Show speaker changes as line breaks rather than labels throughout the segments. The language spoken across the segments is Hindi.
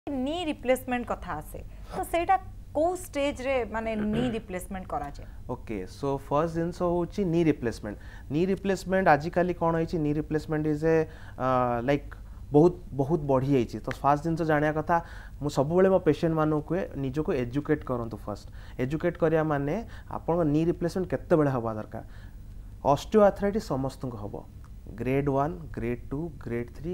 नी रिप्लेसमेंट कथा आसे तो सेटा को स्टेज रे माने नी रिप्लेसमेंट करा जाय
ओके सो फर्स्ट दिन होची नी रिप्लेसमेंट आजिकली कौन होची knee replacement is a like बहुत बहुत बढ़ी जाइए तो फास्ट दिन जाना कथा मु सब मो पेशेंट मानू को निज को एजुकेट करंतु फर्स्ट एजुकेट करिया माने आपन नी रिप्लेसमेंट केते बेले हवा दरकार ऑस्टियोआर्थराइटिस समस्त को हबो ग्रेड 1 ग्रेड 2 ग्रेड 3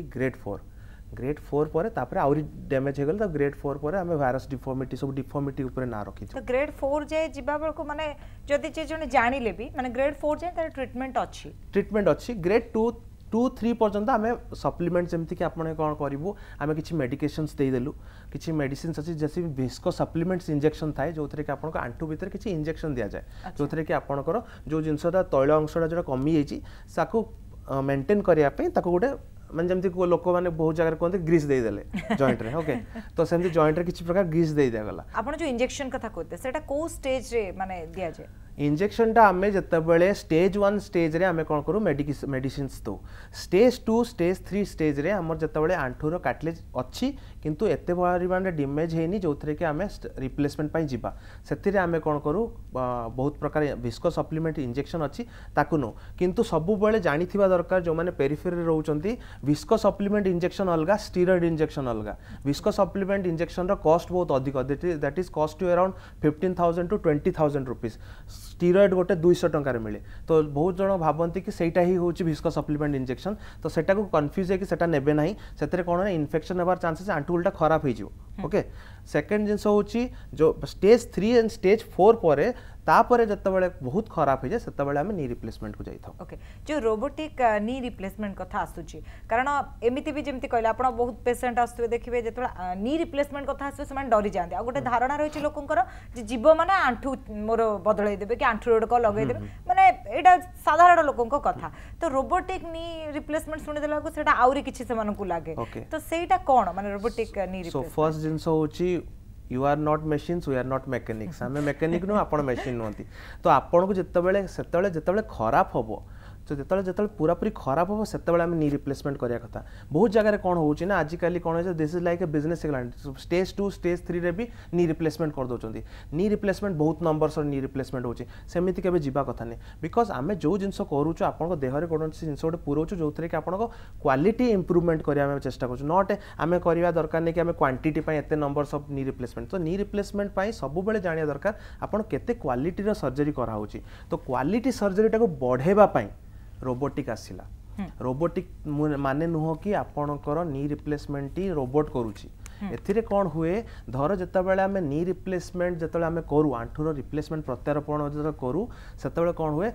ग्रेड 4 पर तापर आउरी डैमेज हो गल तो ग्रेड 4 पर हमें वायरस डिफॉर्मिटी सब डिफॉर्मिटी ऊपर ना रखी
तो ग्रेड 4 जे जिबा बळ को माने जदी जे जने जानि लेबी माने ग्रेड 4 जे तार ट्रीटमेंट अछि ग्रेड 2-3 पर्यंत आम सप्लीमेंट जमती कि आपने कौन करूँ आम कि मेडिकेशंस देदेलु कि मेडिसिन अच्छी जैसे विस्को सप्लीमेंट्स इंजेक्शन थाए जो थे कि आपको आंठू भितर किसी इंजेक्शन दि जाए जो थे कि आपंकर जो जिनसा तैल अंशटा जो कमी जाकू मेंटेन करने गोटे माने जमती लोक मैंने बहुत जगह कहते ग्रीस देदेले जॉइंट रे ओके तो सेमती जॉइंट रे किसी प्रकार ग्रीस दे दिया गला आपण जो इंजेक्शन कथा कहते सेटा को स्टेज रे माने दिया जाए
इंजेक्शन टा आमे जतबेले स्टेज 1 स्टेज रे आमे कोन करू मेडिसिन्स दो स्टेज 2 स्टेज 3 स्टेज रे हमर जतबेले आंठूर कार्टिलेज अछि किंतु एते परिमाण रे डैमेज हेनी जोथरे के आमे रिप्लेसमेंट पई जिबा सेति रे आमे कोन करू बहुत प्रकार विस्को सप्लीमेंट इंजेक्शन अछि ताकु नो किंतु सब बेले जानिथिबा दरकार जो माने पेरिफेरी रहउचंती विस्को सप्लीमेंट इंजेक्शन अलगा स्टेरॉइड इंजेक्शन अलगा विस्को सप्लीमेंट इंजेक्शन रो कॉस्ट बहुत अधिक that is cost to around 15,000 to 20,000 rupees steroid गोटे 200 टंकार मिले तो बहुत जन भावती कि सेटा ही होची विस्को सप्लीमेंट इंजेक्शन तो सेटा को कंफ्यूज है कि सेटा नेबे नाही सेतरे कोन इन्फेक्शन हेबार चांसेस आंठू उल्टा खराब हो जिवो ओके सेकंड जिंस होची जो स्टेज 3 एंड स्टेज 4 परे तापरे जतबेले बहुत खराब हो जाए सेतबेले हम नी रिप्लेसमेंट को जाई था
ओके जो रोबोटिक नी रिप्लेसमेंट कथा आसुची कारण एमिति भी जेमति कहले आपण बहुत पेशेंट आस्तुवे देखिबे जतबेले नी रिप्लेसमेंट कथा आसुवे समान डरी जांते आ गोटे धारणा रहिछि लोकंकर जे जीव माने आंठू मोर बदलै देबे कि आंठू रोड को लगै देबे माने एटा साधारण लोकंक कथा तो रोबोटिक नी रिप्लेसमेंट सुनि देला को सेटा आउरी किछि समान को लागे तो सेटा कोन माने robotic knee replacement
so first things होची you are not machines we are not mechanics आम मैकेनिक नु आपण मशीन नुहति तो आपण को जितेबले खराब हम तो जिते पूरा पूरी खराब हम से नी रिप्लेसमेंट करिया कथा बहुत जगह कौन होची ना आजिकली कौन है this is like a business stage 2 stage 3 रे भी नी रिप्लेसमेंट कर दौरान नी रिप्लेसमेंट बहुत नंबर्स नी रिप्लेसमेंट होची सेमिति केबे जीवा कथा नहीं बिकॉज आम जो जिनस करूँ आपन देहरे कौन जिनस गोटे पुरोचु जो थे कि आपन क्वालिटी इंप्रूवमेंट करने चेष्टा कर नॉट आम करवा दरकार नहीं कि आम क्वांटिटी एते नंबर्स ऑफ नी रिप्लेसमेंट तो नी रिप्लेसमेंट सब बेले जानिया दरकार आपन केते क्वालिटी सर्जरी कराउची तो क्वालिटी सर्जरी टाको बढ़ेबा रोबोटिक आसिला रोबोटिक माने नुह कि आपणकर नी रिप्लेसमेंट ही रोबोट करूची एथिरे कौन हुए धर जितेबाला आम नी रिप्लेसमेंट जिते आम करूँ आंठूर रिप्लेसमेंट प्रत्यारोपण जो करूँ से कौन हुए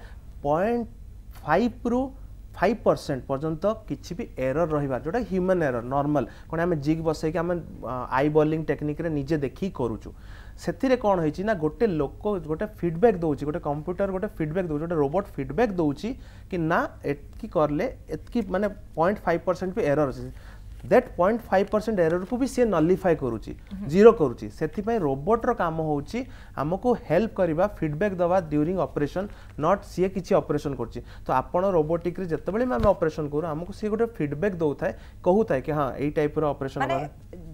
0.5 ରୁ 5% पर्यंत किसी भी एरर रहा जोटा ह्यूमन एरर नॉर्मल कौन आम जिग बसैक आम आई बॉलिंग टेक्निक रे निजे देखी करूँ से कौन होती ना गोटे लोक गोटे फीडबैक दौर गोटे कंप्यूटर गोटे फीडबैक दौर गोटे रोबोट फीडबैक दौर कि ना एतकी करले एतकी माने 0.5% भी एरर अच्छे दैट 0.5% एरर को भी सी नलिफाई करुच्ची जीरो करुच्ची से रोबोट रो काम होची हमको हेल्प करवा फीडबैक दवा ड्यूरिंग ऑपरेशन नॉट सी किसी ऑपरेशन कर तो आपण रोबोटिक रे जतबेले आम ऑपरेशन करूँ हमको सी गोटे फीडबैक दौए कहू थाए कि हाँ यही टाइप रो ऑपरेशन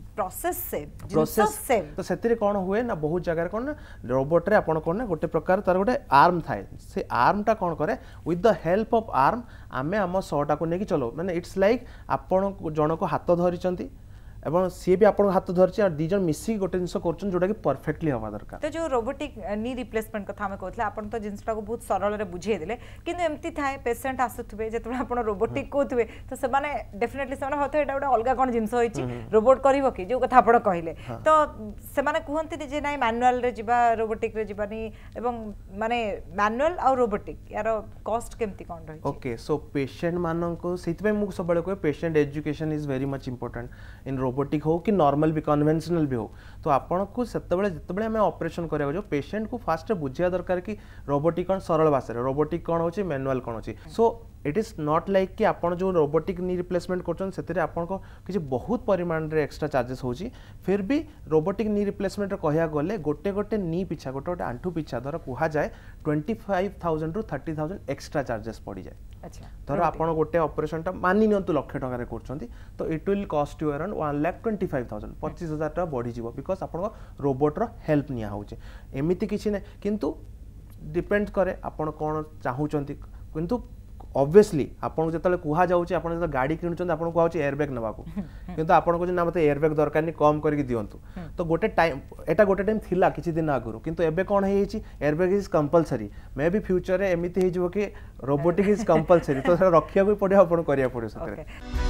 प्रोसेस
तो से कौन हुए ना बहुत जगह कौन ना रोबोट रे आपण कौन ना गोटे प्रकार तार गोटे आर्म थाए से आर्म टा कौन करे with the help of arm आमे आम शॉटा को लेकिन चलो मैंने इट्स लाइक आपण जन को हाथ धरी एवं सी भी आपन हाथ धरछि और दीजन मिसी गोटे जिंस करछन जोटा कि परफेक्टली हवा दरकार
तो जो रोबोटिक नी रिप्लेसमेंट कथा हम कहथले आपन तो जिंसटा को बहुत सरल रे बुझे देले किंतु एम्ति थाए पेशेंट आसुथबे जेतबे आपन रोबोटिक कहथबे तो से माने डेफिनेटली से माने होते एटा गोटे अलगा कोन जिंस होइछि रोबोट करिवो कि जो कथा आपन कहले तो से माने कहंती जे नै मैनुअल रे जिबा रोबोटिक रे जिबानी एवं माने मैनुअल और रोबोटिक यार कॉस्ट केमती कोन रहि
ओके सो पेशेंट मानन को सेति मु सबले को patient education is very much important in robotic हो कि नॉर्मल भी कन्वेंशनल भी हो तो आपन को जिते आम ऑपरेशन करा जो पेशेंट को फास्ट बुझा दरकार कि रोबोटिक कौन सरल भाषा रोबोटिक कौन होची मैनुअल कौन होची so it is not like कि आपण जो रोबोटिक नी रिप्लेसमेंट करछन सेतरे आपण को किछि बहुत परिमाण रे एक्स्ट्रा चार्जेस होची फिर भी रोबोटिक नी रिप्लेसमेंट कहया गले गोटे गोटे नी पिछा गोटे गोटे आंठू पिछा धर कुहा जाए 25,000 रु 30,000 एक्स्ट्रा चार्जेस पड़ी जाए
अच्छा
धर आपण गोटे ऑपरेशन टा मानि नियंतु लाख टका रे करछंती तो it will cost you around 1,25,000 25,000 टका बढ़ी जीवो बिकॉज़ आपण को रोबोट रो हेल्प निया होचे एमिति किछि नै किंतु डिपेंड करे आपण कोन चाहूचंती किंतु ऑब्वियसली आपन जतले कुहा जाउची आपन जत गाड़ी किनुचन आपन कुहा जाउची एयरबैग नबाकू किंतु आपन को जे ना मते एयरबैग दरकार नि कम करके दियंतु तो गोटे टाइम एटा गोटे टाइम थिला किछि दिन आगुरु किंतु एबे कोन हेछि airbag is compulsory may be future रे एमिति हे जिवो कि रोबोटिक इज कंपलसरी तो रखिया को पड़े आपन करिया पड़े सतरे